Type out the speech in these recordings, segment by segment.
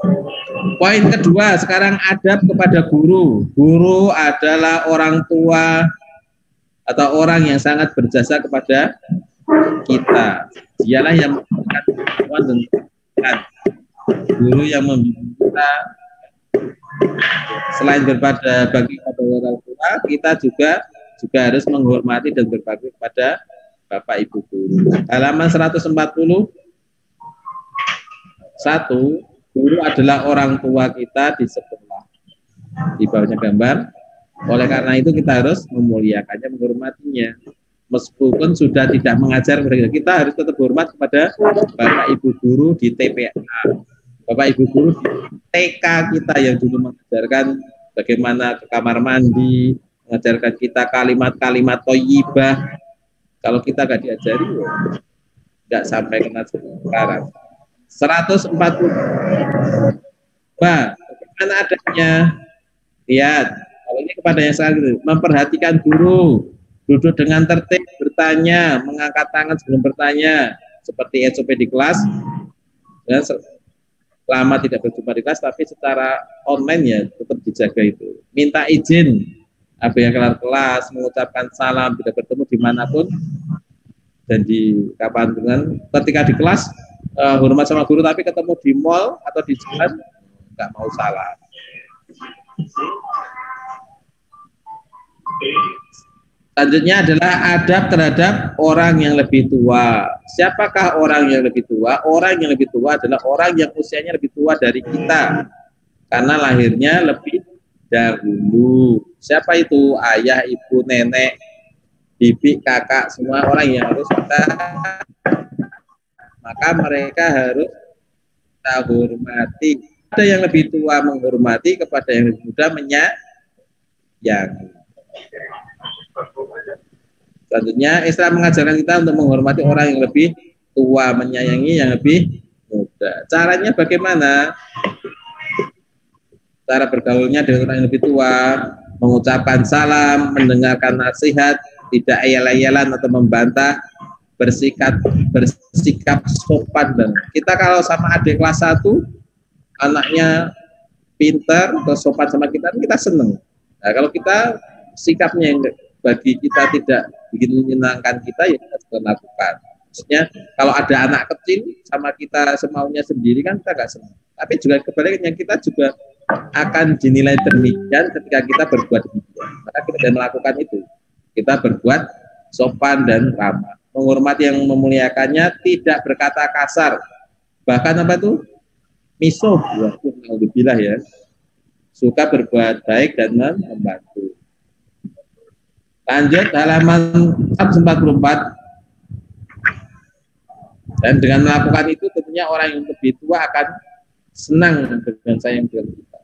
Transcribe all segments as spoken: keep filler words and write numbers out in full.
Poin kedua, sekarang adab kepada guru. Guru adalah orang tua atau orang yang sangat berjasa kepada kita. Dialah yang memberikan pengetahuan dan pendidikan. Guru yang membimbing kita. Selain berbakti bagi kepada orang tua, kita juga juga harus menghormati dan berbakti kepada Bapak Ibu guru. Halaman seratus empat puluh satu, guru adalah orang tua kita di sekolah. Di bawahnya gambar. Oleh karena itu kita harus memuliakannya, menghormatinya. Meskipun sudah tidak mengajar mereka, kita harus tetap hormat kepada Bapak Ibu guru di T P A, Bapak Ibu guru di T K kita yang dulu mengajarkan bagaimana ke kamar mandi, mengajarkan kita kalimat-kalimat thayyibah. Kalau kita nggak diajari, nggak sampai kena sekarang. seratus empat puluh. Bah, bagaimana adanya? Lihat, kalau ini kepada yang salah, memperhatikan guru, duduk dengan tertib, bertanya, mengangkat tangan sebelum bertanya, seperti S O P di kelas. Dan lama tidak berjumpa di kelas, tapi secara online ya tetap dijaga itu. Minta izin, apabila kelar kelas, mengucapkan salam, tidak bertemu dimanapun, dan di kapan dengan ketika di kelas, uh, hormat sama guru, tapi ketemu di mall atau di jalan, nggak mau salah. Selanjutnya adalah adab terhadap orang yang lebih tua. Siapakah orang yang lebih tua? Orang yang lebih tua adalah orang yang usianya lebih tua dari kita, karena lahirnya lebih dahulu. Siapa itu? Ayah, ibu, nenek, bibi, kakak, semua orang yang harus kita, maka mereka harus kita hormati. Ada yang lebih tua menghormati, kepada yang lebih muda menyayangi. Selanjutnya, Islam mengajarkan kita untuk menghormati orang yang lebih tua, menyayangi yang lebih muda. Caranya bagaimana? Cara bergaulnya dengan orang yang lebih tua, mengucapkan salam, mendengarkan nasihat, tidak ayal-ayalan atau membantah, bersikap bersikap sopan. Dan kita kalau sama adik kelas satu, anaknya pintar atau sopan sama kita, kita seneng. Nah, kalau kita sikapnya yang bagi kita tidak bikin menyenangkan kita, ya kita harus lakukan. Maksudnya kalau ada anak kecil sama kita semaunya sendiri kan kita nggak senang. Tapi juga kebaliknya, kita juga akan dinilai demikian ketika kita berbuat demikian. Maka kita tidak melakukan itu. Kita berbuat sopan dan ramah, menghormati yang memuliakannya, tidak berkata kasar. Bahkan apa itu? Misuh, alhamdulillah ya. Suka berbuat baik dan membantu. Lanjut halaman seratus empat puluh empat. Dan dengan melakukan itu tentunya orang yang lebih tua akan senang dengan sayang dengan kita.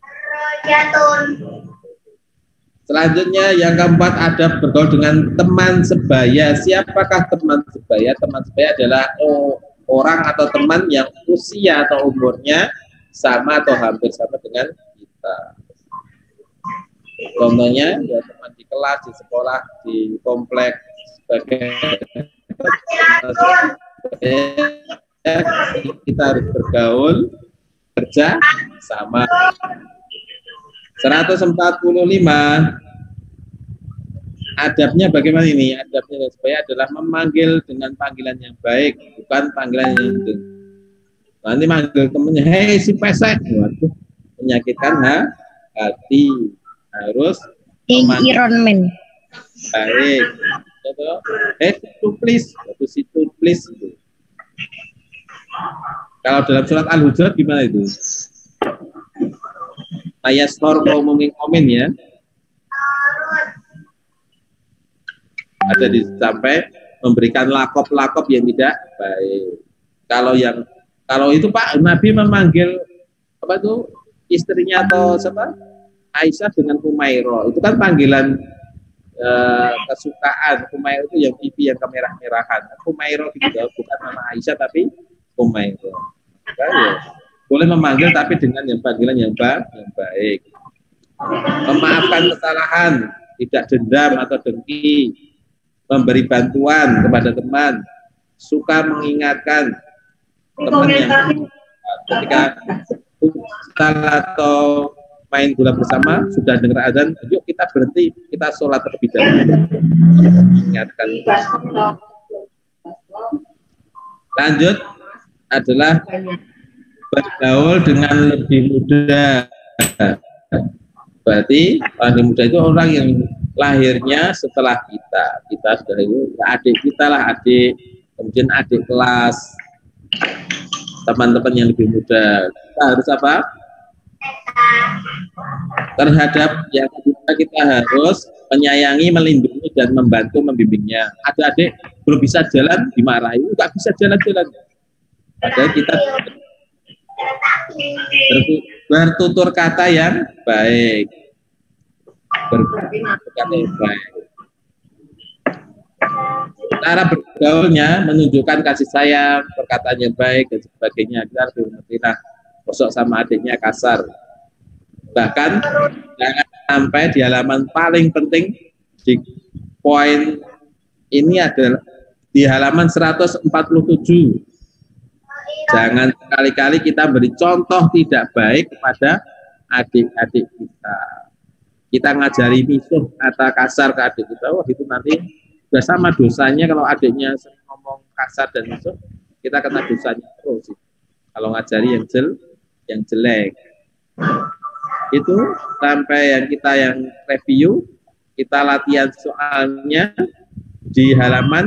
Selanjutnya yang keempat, adab bergaul dengan teman sebaya. Siapakah teman sebaya? Teman sebaya adalah oh, orang atau teman yang usia atau umurnya sama atau hampir sama dengan kita. Contohnya ya teman di kelas, di sekolah, di komplek, sebagai kita harus bergaul, kerja sama. seratus empat puluh lima. Adabnya bagaimana ini? Adabnya supaya adalah memanggil dengan panggilan yang baik, bukan panggilan yang itu. Nanti manggil temennya, hei si pesek, waduh, menyakitkan ha? hati. Harus Iron Man. Baik. Hei situ please, waduh situ please. Kalau dalam surat Al-Hujurat gimana itu? Saya store ngomongin komen ya. Ada di sampai memberikan lakop-lakop yang tidak baik. Kalau yang kalau itu Pak Nabi memanggil apa tuh istrinya atau siapa Aisyah dengan Umairah, itu kan panggilan eh, kesukaan. Umairah itu yang pipi yang kemerah-merahan. Umairah gitu, bukan nama Aisyah tapi Umairah. Nah, ya. Boleh memanggil tapi dengan yang panggilan yang, ba yang baik. Memaafkan kesalahan, tidak dendam atau dengki, memberi bantuan kepada teman, suka mengingatkan teman yang ketika futsal atau main bola bersama, sudah dengar azan, yuk kita berhenti, kita sholat terlebih dahulu. Ingatkan. Lanjut adalah bergaul dengan lebih muda. Berarti orang muda itu orang yang lahirnya setelah kita. Kita sudah itu adik kita lah, adik, kemudian adik kelas, teman-teman yang lebih muda. Kita harus apa? Terhadap yang kita, kita harus menyayangi, melindungi, dan membantu membimbingnya. Ada adik belum bisa jalan, dimarahi, nggak bisa jalan-jalan. Padahal kita bertutur kata yang baik, bertutur kata yang baik. Cara bergaulnya menunjukkan kasih sayang, perkataan yang baik, dan sebagainya. Kita harus mengertilah. Kosok sama adiknya kasar. Bahkan jangan sampai di halaman paling penting di poin ini adalah di halaman seratus empat puluh tujuh. Jangan sekali-kali kita beri contoh tidak baik kepada adik-adik kita. Kita ngajari misuh kata kasar ke adik kita, wah itu nanti sudah sama dosanya. Kalau adiknya sering ngomong kasar dan misuh, kita kena dosanya terus. Kalau ngajari yang jel yang jelek itu sampai yang kita yang review, kita latihan soalnya di halaman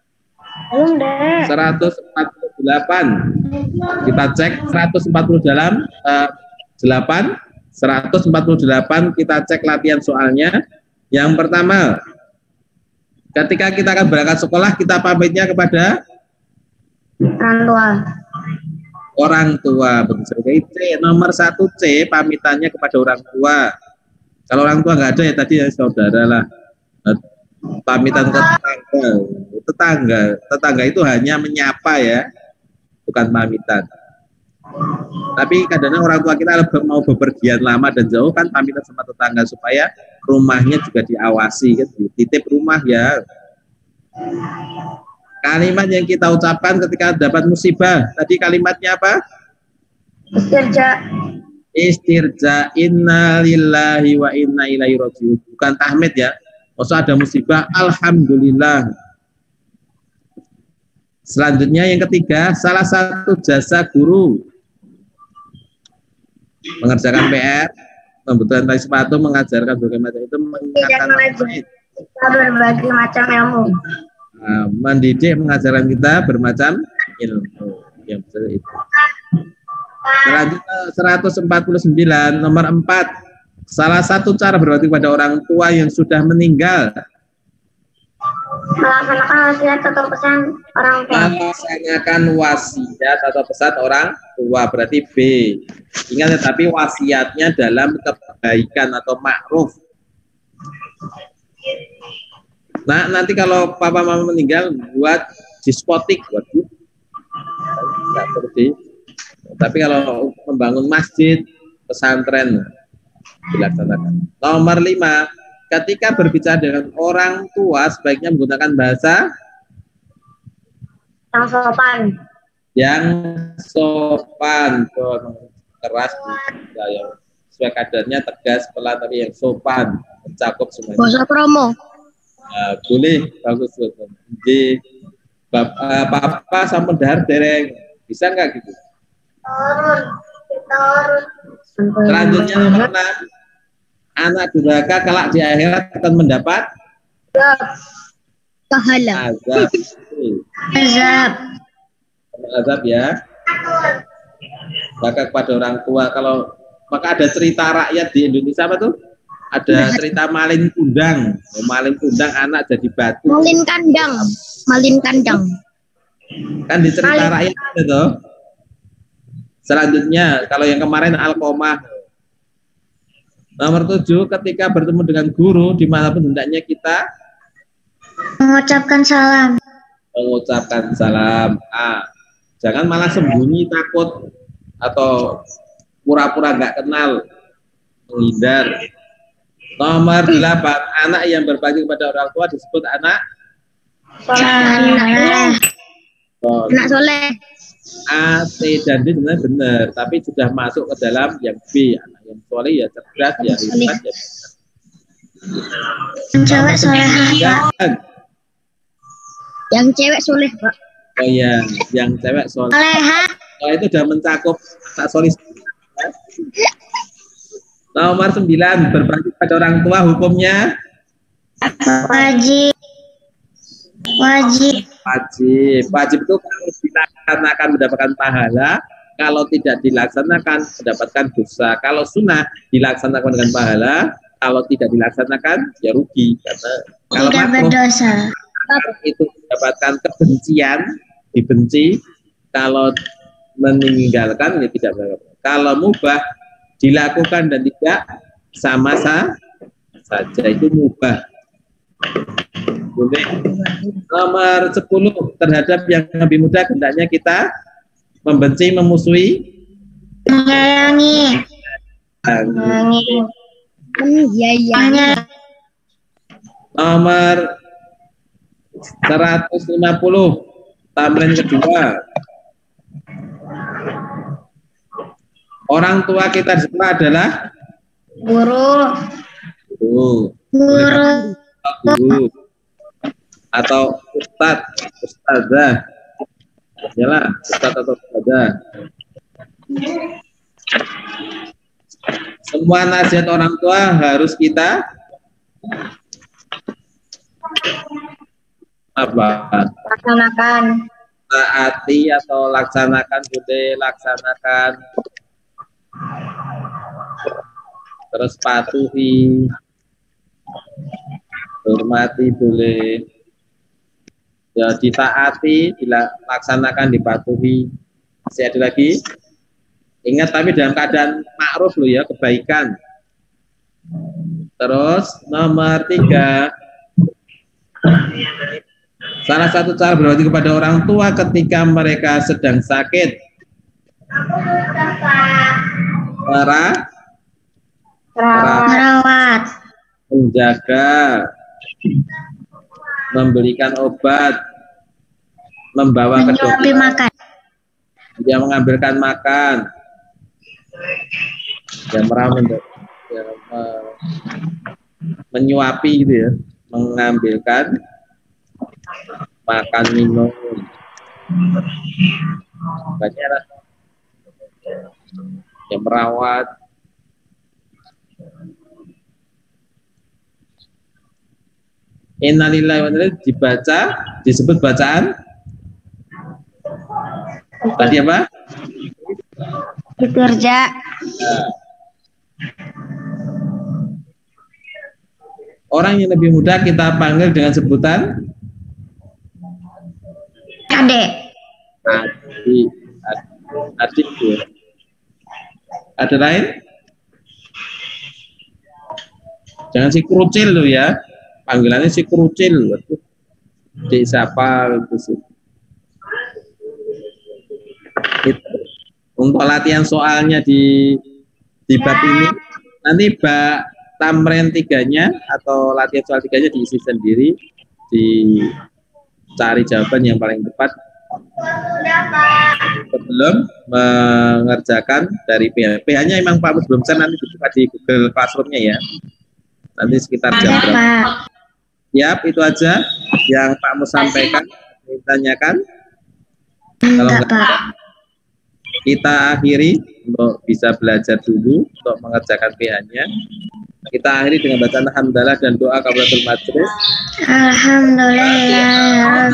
seratus empat puluh delapan. Kita cek seratus empat puluh dalam uh, delapan seratus empat puluh delapan, kita cek latihan soalnya. Yang pertama, ketika kita akan berangkat sekolah, kita pamitnya kepada orang tua. Orang tua, betul. C, nomor satu C, pamitannya kepada orang tua. Kalau orang tua nggak ada ya tadi ya saudara lah. Pamitan ke tetangga. Tetangga, tetangga itu hanya menyapa ya, bukan pamitan. Tapi kadang-kadang orang tua kita mau bepergian lama dan jauh kan pamitan sama tetangga supaya rumahnya juga diawasi, kan? Titip rumah ya. Kalimat yang kita ucapkan ketika dapat musibah, tadi kalimatnya apa? Istirja. Istirja, inna lillahi wa inna ilaihi rajiun. Bukan tahmid ya. Maksud ada musibah, alhamdulillah. Selanjutnya yang ketiga, salah satu jasa guru mengerjakan P R, membutuhkan tali sepatu, mengajarkan bagaimana itu mengingatkan kita berbagai macam ilmu. Nah, mendidik, mengajarkan kita bermacam ilmu yang besar itu. Selanjutnya seratus empat puluh sembilan, nomor empat, salah satu cara berbakti kepada orang tua yang sudah meninggal. Melaksanakan wasiat atau pesan orang tua. Melaksanakan wasiat atau pesan orang tua, berarti B. Ingat ya, tapi wasiatnya dalam kebaikan atau ma'ruf. Nah, nanti kalau papa mama meninggal buat diskotik, waduh. Tapi kalau membangun masjid, pesantren dilaksanakan. Nomor lima, ketika berbicara dengan orang tua sebaiknya menggunakan bahasa yang sopan. Yang sopan, keras, yang sesuai kadarnya, tegas, pelan, tapi yang sopan, mencakup semuanya. Bahasa promo. Nah, boleh, bagus betul. Di uh, papa sama dahar dereng, bisa nggak gitu? Selanjutnya nomor enam, anak durhaka kelak di akhirat akan mendapat pahala. Azab. Azab. Azab ya. Maka kepada orang tua, kalau maka ada cerita rakyat di Indonesia apa tuh? Ada cerita malin kundang, malin kundang anak jadi batu. Malin kandang, malin kandang. Kan di cerita rakyat itu. Selanjutnya, kalau yang kemarin Alqomah. Nomor tujuh, ketika bertemu dengan guru, dimanapun hendaknya kita mengucapkan salam. Mengucapkan salam. Ah, jangan malah sembunyi, takut, atau pura-pura nggak kenal, menghindar. Nomor delapan, anak yang berbakti kepada orang tua disebut anak Anak soleh. Anak soleh. A, C, dan D sebenarnya benar, tapi sudah masuk ke dalam yang B. Anak yang soleh ya cerdas, ya hebat, ya. Yang cewek solehah, Pak. Yang cewek soleh, Pak. Oh iya, yang cewek soleh. Solehah. Oh, itu sudah mencakup tak soleh. Nomor sembilan, berbakti pada orang tua hukumnya Wajib. Wajib. Wajib. Wajib itu kalau dilaksanakan mendapatkan pahala, kalau tidak dilaksanakan mendapatkan dosa. Kalau sunnah dilaksanakan dengan pahala, kalau tidak dilaksanakan ya rugi. Karena kalau Tidak makruh berdosa. itu mendapatkan kebencian, dibenci. Kalau meninggalkan ya tidak berdosa. Kalau mubah dilakukan dan tidak sama saja, itu mubah. Boleh. Nomor sepuluh, terhadap yang lebih muda hendaknya kita membenci, memusuhi, Menyayangi. Menyayangi. Menyayangi. Nomor seratus lima puluh, tamrin kedua. Orang tua kita di sekolah adalah Guru. guru. Guru. Guru atau ustadz, ustazah, yalah, ustadz atau ustazah. Semua nasihat orang tua harus kita apa? Laksanakan. Taati atau laksanakan, boleh laksanakan. Terus patuhi, hormati boleh. Ya, ditaati, dilaksanakan, dipatuhi. Masih ada lagi? Ingat, tapi dalam keadaan ma'ruf loh ya, kebaikan. Terus nomor tiga, salah satu cara berbakti kepada orang tua ketika mereka sedang sakit, Merah, merawat, menjaga, memberikan obat, membawa ke dokter, makan. dia mengambilkan makan, dia merawat, ya, me, menyuapi gitu ya, mengambilkan makan, minum, banyak lah, dia merawat. Innalillahi wa inna ilaihi dibaca, disebut bacaan tadi apa? Bekerja. Nah. Orang yang lebih muda kita panggil dengan sebutan Adik. adik, adik ya. Ada lain? Jangan si kerucil loh ya. Panggilannya si kerucil. Di siapa itu. Untuk latihan soalnya di di bab ini, nanti bab tamrin tiganya atau latihan soal tiganya diisi sendiri, dicari jawaban yang paling tepat sebelum mengerjakan dari P H. P H-nya emang Pak Mus belum bisa, nanti dibuka di Google Classroom-nya ya. Nanti sekitar jam berapa? Yap, itu aja yang Pak Mus sampaikan, ditanyakan. Kalau enggak, kita akhiri untuk bisa belajar dulu untuk mengerjakan P H-nya. Kita akhiri dengan bacaan alhamdulillah dan doa kafaratul majlis. Alhamdulillah.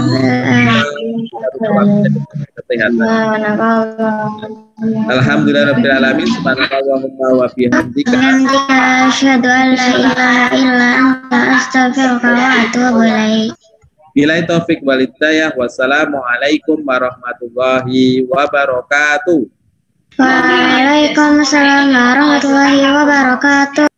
Alhamdulillah rabbil alamin. Subhanakallahumma wa bihamdika asyhadu an la ilaha illa anta astaghfiruka wa atubu ilaik. Billahi taufik wal hidayah. Wassalamualaikum warahmatullahi wabarakatuh. Waalaikumsalam warahmatullahi wabarakatuh.